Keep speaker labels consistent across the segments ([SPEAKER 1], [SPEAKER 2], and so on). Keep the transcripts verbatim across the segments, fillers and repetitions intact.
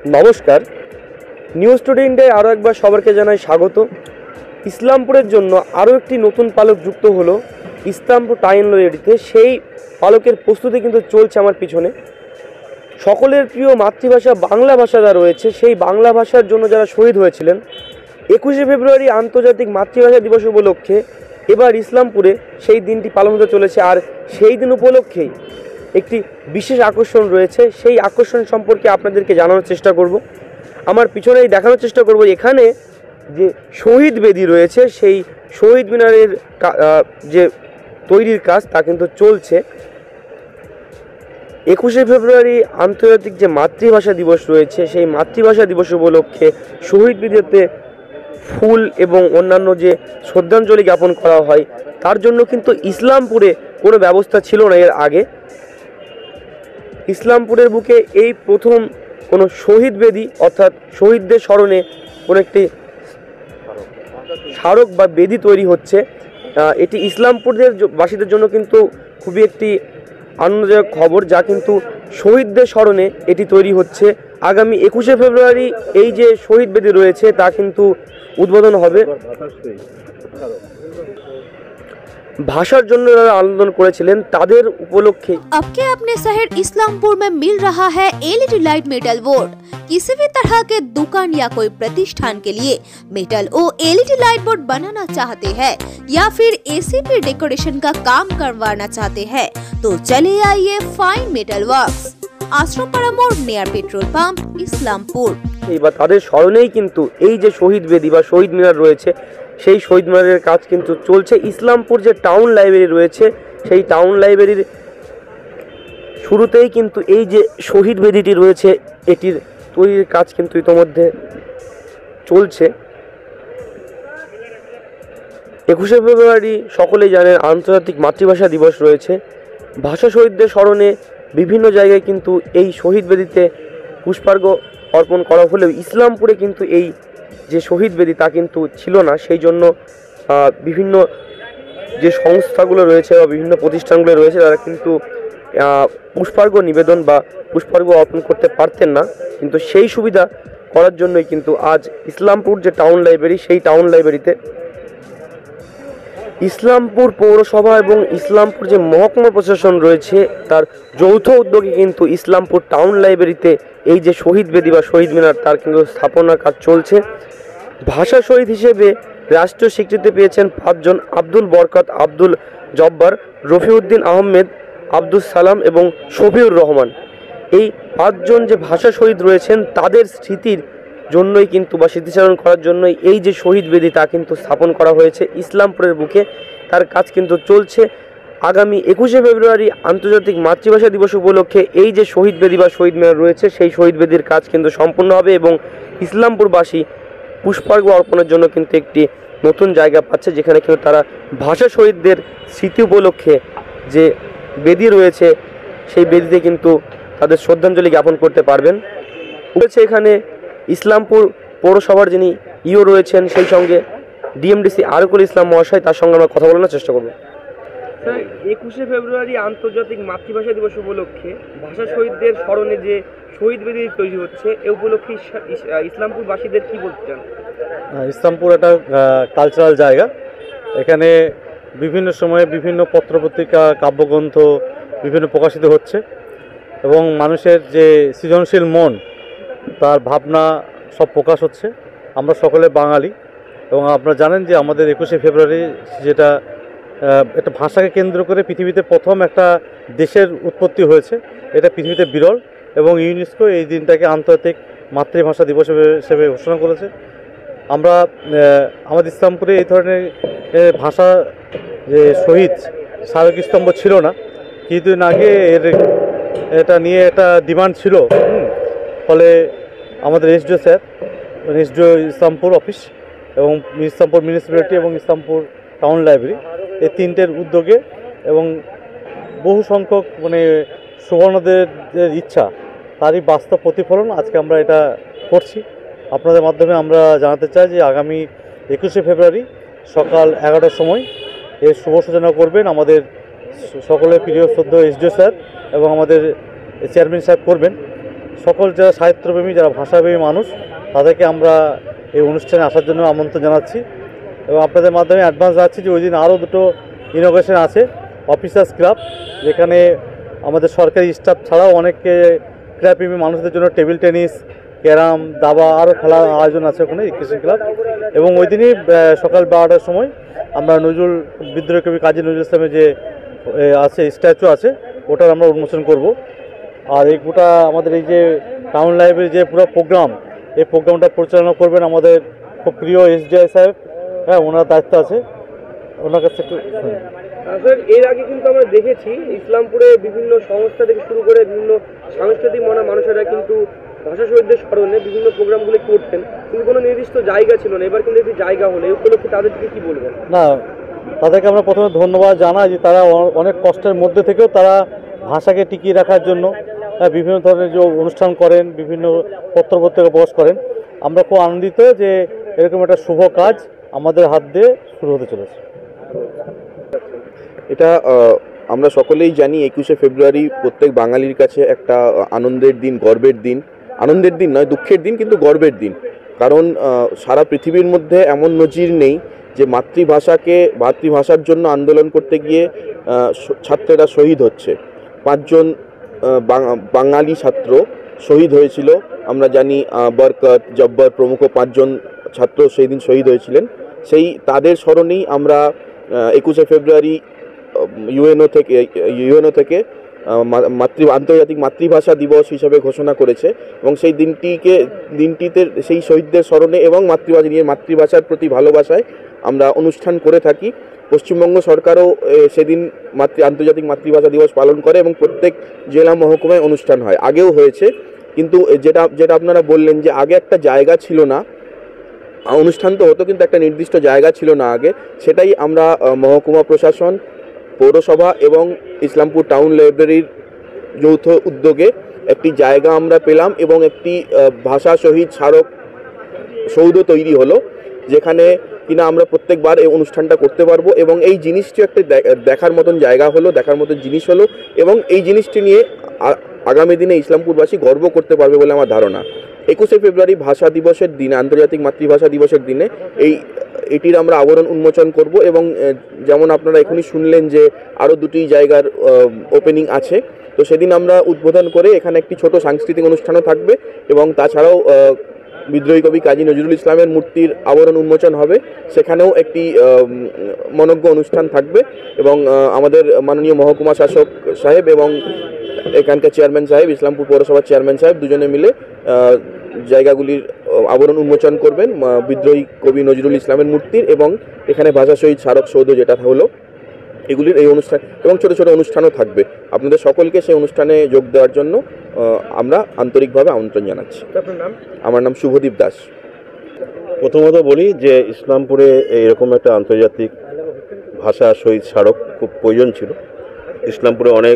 [SPEAKER 1] নমস্কার, news today ইন্ডিয়ায় আরও একবার সবাইকে জানাই স্বাগত। ইসলামপুরের জন্য আরও একটি নতুন পালক যুক্ত হলো ইসলামপুর টাইন লরিতে। সেই পালকের প্রস্তুতি কিন্তু চলছে আমার পিছনে। সকলের প্রিয় মাতৃভাষা বাংলা ভাষা যা রয়েছে, সেই বাংলা ভাষার জন্য যারা শহীদ হয়েছিলেন, একুশে ফেব্রুয়ারি আন্তর্জাতিক মাতৃভাষা দিবস উপলক্ষে এবার ইসলামপুরে সেই দিনটি পালন হতে চলেছে। আর সেই দিন উপলক্ষেই একটি বিশেষ আকর্ষণ রয়েছে, সেই আকর্ষণ সম্পর্কে আপনাদেরকে জানানোর চেষ্টা করব। আমার পিছনেই দেখানোর চেষ্টা করব এখানে যে শহীদ বেদি রয়েছে, সেই শহীদ মিনারের যে তৈরির কাজ তা কিন্তু চলছে। একুশে ফেব্রুয়ারি আন্তর্জাতিক যে মাতৃভাষা দিবস রয়েছে, সেই মাতৃভাষা দিবস উপলক্ষে শহীদ বেদিতে ফুল এবং অন্যান্য যে শ্রদ্ধাঞ্জলি জ্ঞাপন করা হয়, তার জন্য কিন্তু ইসলামপুরে কোনো ব্যবস্থা ছিল না এর আগে। ইসলামপুরের বুকে এই প্রথম কোনো শহীদ বেদি অর্থাৎ শহীদদের স্মরণে কোনো একটি স্মারক বা বেদি তৈরি হচ্ছে। এটি ইসলামপুরের বাসীদের জন্য কিন্তু খুবই একটি আনন্দদায়ক খবর, যা কিন্তু শহীদদের স্মরণে এটি তৈরি হচ্ছে। আগামী একুশে ফেব্রুয়ারি এই যে শহীদ বেদি রয়েছে তা কিন্তু উদ্বোধন হবে। भाषार जन्य आंदोलन करेছিলেন তাদের উপলক্ষে।
[SPEAKER 2] अब के अपने शहर इस्लामपुर में मिल रहा है एलईडी लाइट मेटल बोर्ड। किसी भी तरह के दुकान या कोई प्रतिष्ठान के लिए मेटल और एलईडी लाइट बोर्ड बनाना चाहते हैं या फिर एसीपी डेकोरेशन का काम करवाना चाहते हैं तो चले आइए फाइन मेटल वर्क्स, आश्रमपाड़ा मोड़ नियर पेट्रोल पंप, इस्लामपुर।
[SPEAKER 1] এবার তাদের স্মরণেই কিন্তু এই যে শহীদ বেদি বা শহীদ মিনার রয়েছে, সেই শহীদ মিনারের কাজ কিন্তু চলছে। ইসলামপুর যে টাউন লাইব্রেরি রয়েছে, সেই টাউন লাইব্রেরির শুরুতেই কিন্তু এই যে শহীদ বেদিটি রয়েছে, এটির তৈরির কাজ কিন্তু ইতোমধ্যে চলছে। একুশে ফেব্রুয়ারি সকলেই জানেন আন্তর্জাতিক মাতৃভাষা দিবস রয়েছে। ভাষা শহীদদের স্মরণে বিভিন্ন জায়গায় কিন্তু এই শহীদ বেদিতে পুষ্পার্ঘ্য অর্পণ করা হলেও ইসলামপুরে কিন্তু এই যে শহীদ বেদি তা কিন্তু ছিল না। সেই জন্য বিভিন্ন যে সংস্থাগুলো রয়েছে বা বিভিন্ন প্রতিষ্ঠানগুলো রয়েছে তারা কিন্তু পুষ্পার্ঘ্য নিবেদন বা পুষ্পার্ঘ্য অর্পণ করতে পারতেন না, কিন্তু সেই সুবিধা করার জন্যই কিন্তু আজ ইসলামপুর যে টাউন লাইব্রেরি, সেই টাউন লাইব্রেরিতে ইসলামপুর পৌরসভা এবং ইসলামপুর যে মহকুমা প্রশাসন রয়েছে তার যৌথ উদ্যোগে কিন্তু ইসলামপুর টাউন লাইব্রেরিতে এই যে শহীদ বেদি বা শহীদ মিনার তার কিন্তু স্থাপনার কাজ চলছে। ভাষা শহীদ হিসেবে রাষ্ট্রীয় স্বীকৃতি পেয়েছেন পাঁচজন: আব্দুল বরকত, আব্দুল জব্বার, রফিউদ্দিন আহমেদ, আব্দুল সালাম এবং শফিউর রহমান। এই পাঁচজন যে ভাষা শহীদ রয়েছেন তাদের স্মৃতির জন্যই কিন্তু বা স্মৃতিচারণ করার জন্যই এই যে শহীদ বেদি তা কিন্তু স্থাপন করা হয়েছে ইসলামপুরের বুকে। তার কাজ কিন্তু চলছে। আগামী একুশে ফেব্রুয়ারি আন্তর্জাতিক মাতৃভাষা দিবস উপলক্ষে এই যে শহীদ বেদি বা শহীদ মিনার রয়েছে, সেই শহীদ বেদির কাজ কিন্তু সম্পূর্ণ হবে এবং ইসলামপুরবাসী পুষ্পার্ঘ্য অর্পণের জন্য কিন্তু একটি নতুন জায়গা পাচ্ছে, যেখানে কিন্তু তারা ভাষা শহীদদের স্মৃতি উপলক্ষে যে বেদি রয়েছে সেই বেদিতে কিন্তু তাদের শ্রদ্ধাঞ্জলি জ্ঞাপন করতে পারবেন। রয়েছে এখানে ইসলামপুর পৌরসভার যিনি ইও রয়েছেন, সেই সঙ্গে ডিএমডিসি আরকুল ইসলাম মহাশয়, তার সঙ্গে আমরা কথা বলার চেষ্টা করব। স্যার, একুশে ফেব্রুয়ারি আন্তর্জাতিক মাতৃভাষা দিবস উপলক্ষে ভাষা শহীদদের স্মরণে যে শহীদ বেদি তৈরি হচ্ছে, এ উপলক্ষে ইসলামপুরবাসীদের কি বলতে চান?
[SPEAKER 3] ইসলামপুর একটা কালচারাল জায়গা। এখানে বিভিন্ন সময়ে বিভিন্ন পত্রপত্রিকা, কাব্যগ্রন্থ বিভিন্ন প্রকাশিত হচ্ছে এবং মানুষের যে সৃজনশীল মন, তার ভাবনা সব প্রকাশ হচ্ছে। আমরা সকলে বাঙালি এবং আপনারা জানেন যে আমাদের একুশে ফেব্রুয়ারি যেটা একটা ভাষাকে কেন্দ্র করে পৃথিবীতে প্রথম একটা দেশের উৎপত্তি হয়েছে, এটা পৃথিবীতে বিরল এবং ইউনেস্কো এই দিনটাকে আন্তর্জাতিক মাতৃভাষা দিবস হিসেবে ঘোষণা করেছে। আমরা আমাদের ইসলামপুরে এই ধরনের ভাষা যে শহীদ স্মারক স্তম্ভ ছিল না, কিছুদিন আগে এর এটা নিয়ে একটা ডিমান্ড ছিল। ফলে আমাদের SDO sir, SDO Islampur office এবং ইসলামপুর মিউনিসিপ্যালিটি এবং ইসলামপুর টাউন লাইব্রেরি এই তিনটের উদ্যোগে এবং বহু সংখ্যক মানে সুবর্ণদের ইচ্ছা, তারই বাস্তব প্রতিফলন আজকে আমরা এটা করছি। আপনাদের মাধ্যমে আমরা জানাতে চাই যে আগামী একুশে ফেব্রুয়ারি সকাল এগারোটার সময় এর শুভ সূচনা করবেন আমাদের সকলের প্রিয় শ্রদ্ধেয় এসডিও স্যার এবং আমাদের চেয়ারম্যান সাহেব করবেন। সকল যারা সাহিত্যপ্রেমী, যারা ভাষাপ্রেমী মানুষ, তাদেরকে আমরা এই অনুষ্ঠানে আসার জন্য আমন্ত্রণ জানাচ্ছি এবং আপনাদের মাধ্যমে অ্যাডভান্স যাচ্ছি যে ওই দিন আরও দুটো ইনোভেশন আছে। অফিসার্স ক্লাব, যেখানে আমাদের সরকারি স্টাফ ছাড়াও অনেকে ক্রীড়াপ্রেমী মানুষদের জন্য টেবিল টেনিস, ক্যারাম, দাবা আরও খেলার আয়োজন আছে ওখানে রিক্রেশন ক্লাব। এবং ওই দিনই সকাল বারোটার সময় আমরা নজরুল বিদ্রোহী কবি কাজী নজরুল ইসলামের যে আছে স্ট্যাচু আছে, ওটার আমরা উন্মোচন করব। আর এই গোটা আমাদের এই যে টাউন লাইব্রেরির যে পুরো প্রোগ্রাম, এই প্রোগ্রামটা পরিচালনা করবেন আমাদের খুব প্রিয় এসডিআই সাহেব। হ্যাঁ, ওনার দায়িত্ব আছে, ওনার কাছে একটু।
[SPEAKER 1] স্যার, এর আগে কিন্তু আমরা দেখেছি ইসলামপুরে বিভিন্ন সংস্থা থেকে শুরু করে বিভিন্ন সাংস্কৃতিক মনা মানুষেরা কিন্তু ভাষা শহীদদের স্মরণে বিভিন্ন প্রোগ্রামগুলো করতেন, কিন্তু কোনো নির্দিষ্ট জায়গা ছিল না। এবার কিন্তু একটি জায়গা হলো, এই উপলক্ষে তাদেরকে কি বলবেন?
[SPEAKER 3] না, তাদেরকে আমরা প্রথমে ধন্যবাদ জানাই যে তারা অনেক কষ্টের মধ্যে থেকেও তারা ভাষাকে টিকিয়ে রাখার জন্য বিভিন্ন ধরনের যে অনুষ্ঠান করেন, বিভিন্ন পত্রপত্রিকা প্রকাশ করেন। আমরা খুব আনন্দিত যে এরকম একটা শুভ কাজ আমাদের হাত দিয়ে শুরু হতে চলেছে।
[SPEAKER 4] এটা আমরা সকলেই জানি, একুশে ফেব্রুয়ারি প্রত্যেক বাঙালির কাছে একটা আনন্দের দিন, গর্বের দিন। আনন্দের দিন নয়, দুঃখের দিন, কিন্তু গর্বের দিন। কারণ সারা পৃথিবীর মধ্যে এমন নজির নেই যে মাতৃভাষাকে মাতৃভাষার জন্য আন্দোলন করতে গিয়ে ছাত্রেরা শহীদ হচ্ছে। পাঁচজন বাঙালি ছাত্র শহীদ হয়েছিল। আমরা জানি বরকত, জব্বর প্রমুখ পাঁচজন ছাত্র সেই দিন শহীদ হয়েছিলেন। সেই তাদের স্মরণেই আমরা একুশে ফেব্রুয়ারি ইউএনও থেকে ইউএনও থেকে মাতৃ আন্তর্জাতিক মাতৃভাষা দিবস হিসাবে ঘোষণা করেছে এবং সেই দিনটিকে দিনটিতে সেই শহীদদের স্মরণে এবং মাতৃভাষা নিয়ে মাতৃভাষার প্রতি ভালোবাসায় আমরা অনুষ্ঠান করে থাকি। পশ্চিমবঙ্গ সরকারও সেদিন মাতৃ আন্তর্জাতিক মাতৃভাষা দিবস পালন করে এবং প্রত্যেক জেলা মহকুমায় অনুষ্ঠান হয়। আগেও হয়েছে, কিন্তু যেটা যেটা আপনারা বললেন যে আগে একটা জায়গা ছিল না, অনুষ্ঠান তো হতো কিন্তু একটা নির্দিষ্ট জায়গা ছিল না আগে, সেটাই আমরা মহকুমা প্রশাসন, পৌরসভা এবং ইসলামপুর টাউন লাইব্রেরির যৌথ উদ্যোগে একটি জায়গা আমরা পেলাম এবং একটি ভাষা শহীদ স্মারক সৌধ তৈরি হলো, যেখানে কিনা আমরা প্রত্যেকবার এই অনুষ্ঠানটা করতে পারবো। এবং এই জিনিসটি একটা দেখার মতন জায়গা হলো, দেখার মতন জিনিস হলো এবং এই জিনিসটি নিয়ে আগামী দিনে ইসলামপুরবাসী গর্ব করতে পারবে বলে আমার ধারণা। একুশে ফেব্রুয়ারি ভাষা দিবসের দিনে, আন্তর্জাতিক মাতৃভাষা দিবসের দিনে এই এটির আমরা আবরণ উন্মোচন করব এবং যেমন আপনারা এখনই শুনলেন যে আরও দুটি জায়গার ওপেনিং আছে, তো সেদিন আমরা উদ্বোধন করে এখানে একটি ছোট সাংস্কৃতিক অনুষ্ঠানও থাকবে এবং তাছাড়াও বিদ্রোহী কবি কাজী নজরুল ইসলামের মূর্তির আবরণ উন্মোচন হবে, সেখানেও একটি মনজ্ঞ অনুষ্ঠান থাকবে এবং আমাদের মাননীয় মহকুমা শাসক সাহেব এবং এখানকার চেয়ারম্যান সাহেব, ইসলামপুর পৌরসভার চেয়ারম্যান সাহেব দুজনে মিলে জায়গাগুলির আবরণ উন্মোচন করবেন বিদ্রোহী কবি নজরুল ইসলামের মূর্তির এবং এখানে ভাষা শহীদ স্মারক সৌধ যেটা হলো এগুলির এই অনুষ্ঠান এবং ছোটো ছোটো অনুষ্ঠানও থাকবে। আপনাদের সকলকে সেই অনুষ্ঠানে যোগ দেওয়ার জন্য আমরা আন্তরিকভাবে আমন্ত্রণ জানাচ্ছি।
[SPEAKER 1] আপনার নাম?
[SPEAKER 4] আমার নাম শুভদীপ দাস।
[SPEAKER 5] প্রথমত বলি যে ইসলামপুরে এরকম একটা আন্তর্জাতিক ভাষা শহীদ স্মারক খুব প্রয়োজন ছিল। ইসলামপুরে অনেক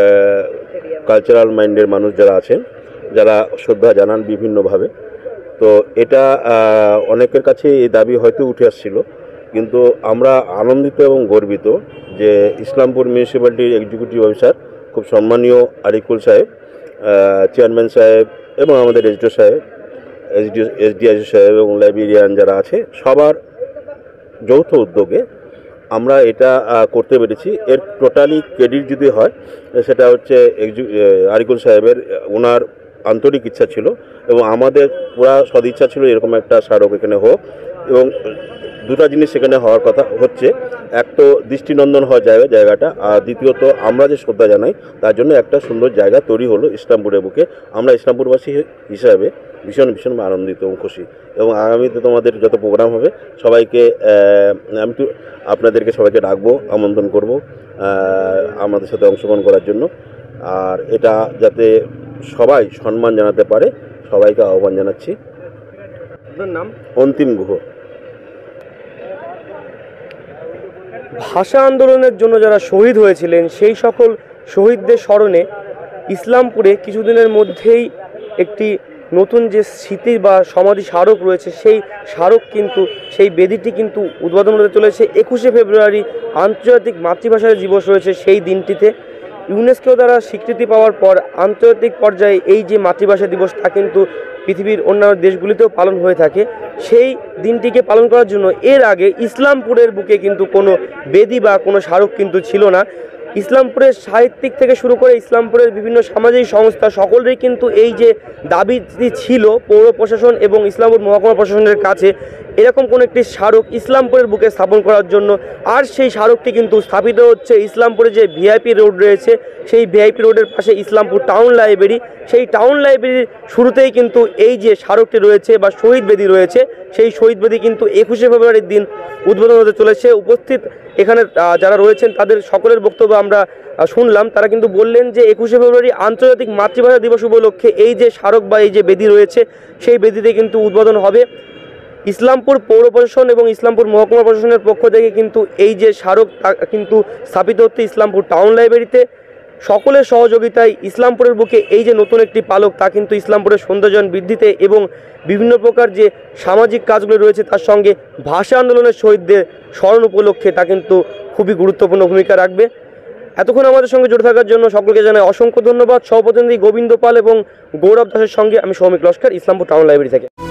[SPEAKER 5] কালচারাল মাইন্ডের মানুষ যারা আছেন, যারা শ্রদ্ধা জানান বিভিন্নভাবে, তো এটা অনেকের কাছে এই দাবি হয়তো উঠে আসছিল, কিন্তু আমরা আনন্দিত এবং গর্বিত যে ইসলামপুর মিউনিসিপ্যালিটির এক্সিকিউটিভ অফিসার খুব সম্মানীয় আরিকুল সাহেব, চেয়ারম্যান সাহেব এবং আমাদের এসডিও সাহেব, এসডি এসডিআই সাহেব এবং লাইব্রেরিয়ান যারা আছে, সবার যৌথ উদ্যোগে আমরা এটা করতে পেরেছি। এর টোটালি ক্রেডিট যদি হয় সেটা হচ্ছে আরিকুল সাহেবের, ওনার আন্তরিক ইচ্ছা ছিল এবং আমাদের পুরা সদিচ্ছা ছিল এরকম একটা স্মারক এখানে হোক। এবং দুটা জিনিস সেখানে হওয়ার কথা হচ্ছে, এক তো দৃষ্টিনন্দন হওয়ার জায়গা জায়গাটা, আর দ্বিতীয়ত আমরা যে শ্রদ্ধা জানাই তার জন্য একটা সুন্দর জায়গা তৈরি হলো ইসলামপুরের বুকে। আমরা ইসলামপুরবাসী হিসাবে ভীষণ ভীষণ আনন্দিত এবং খুশি এবং আগামীতে তোমাদের যত প্রোগ্রাম হবে সবাইকে আমি তো আপনাদেরকে সবাইকে ডাকবো, আমন্ত্রণ করব আমাদের সাথে অংশগ্রহণ করার জন্য। আর এটা যাতে সবাই সম্মান জানাতে পারে, সবাইকে আহ্বান জানাচ্ছি।
[SPEAKER 1] আপনার নাম?
[SPEAKER 5] অন্তিম গুহ।
[SPEAKER 1] ভাষা আন্দোলনের জন্য যারা শহীদ হয়েছিলেন সেই সকল শহীদদের স্মরণে ইসলামপুরে কিছুদিনের মধ্যেই একটি নতুন যে স্মৃতি বা সমাধি স্মারক রয়েছে, সেই স্মারক কিন্তু সেই বেদিটি কিন্তু উদ্বোধন হতে চলেছে একুশে ফেব্রুয়ারি আন্তর্জাতিক মাতৃভাষা দিবস রয়েছে সেই দিনটিতে। ইউনেস্কো দ্বারা স্বীকৃতি পাওয়ার পর আন্তর্জাতিক পর্যায়ে এই যে মাতৃভাষা দিবস তা কিন্তু পৃথিবীর অন্যান্য দেশগুলিতেও পালন হয়ে থাকে। সেই দিনটিকে পালন করার জন্য এর আগে ইসলামপুরের বুকে কিন্তু কোনো বেদি বা কোনো স্মারক কিন্তু ছিল না। ইসলামপুরের সাহিত্যিক থেকে শুরু করে ইসলামপুরের বিভিন্ন সামাজিক সংস্থা সকলেরই কিন্তু এই যে দাবি ছিল পৌর প্রশাসন এবং ইসলামপুর মহকুমা প্রশাসনের কাছে এরকম কোনো একটি স্মারক ইসলামপুরের বুকে স্থাপন করার জন্য। আর সেই স্মারকটি কিন্তু স্থাপিত হচ্ছে ইসলামপুরে যে ভিআইপি রোড রয়েছে সেই ভিআইপি রোডের পাশে ইসলামপুর টাউন লাইব্রেরি, সেই টাউন লাইব্রেরির শুরুতেই কিন্তু এই যে স্মারকটি রয়েছে বা শহীদ বেদি রয়েছে সেই শহীদ বেদি কিন্তু একুশে ফেব্রুয়ারির দিন উদ্বোধন হতে চলেছে। উপস্থিত এখানে যারা রয়েছেন তাদের সকলের বক্তব্য আমরা শুনলাম। তারা কিন্তু বললেন যে একুশে ফেব্রুয়ারি আন্তর্জাতিক মাতৃভাষা দিবস উপলক্ষে এই যে স্মারক বা এই যে বেদি রয়েছে সেই বেদিতে কিন্তু উদ্বোধন হবে। ইসলামপুর পৌর প্রশাসন এবং ইসলামপুর মহকুমা প্রশাসনের পক্ষ থেকে কিন্তু এই যে স্মারক তা কিন্তু স্থাপিত হচ্ছে ইসলামপুর টাউন লাইব্রেরিতে। সকলের সহযোগিতায় ইসলামপুরের বুকে এই যে নতুন একটি পালক তা কিন্তু ইসলামপুরের সৌন্দর্যায়ন বৃদ্ধিতে এবং বিভিন্ন প্রকার যে সামাজিক কাজগুলো রয়েছে তার সঙ্গে ভাষা আন্দোলনের শহীদদের স্মরণ উপলক্ষে তা কিন্তু খুবই গুরুত্বপূর্ণ ভূমিকা রাখবে। এতক্ষণ আমাদের সঙ্গে জুড়ে থাকার জন্য সকলকে জানাই অসংখ্য ধন্যবাদ। সহপ্রতিনিধি গোবিন্দ পাল এবং গৌরব দাসের সঙ্গে আমি সৌমিক লস্কর, ইসলামপুর টাউন লাইব্রেরি থেকে।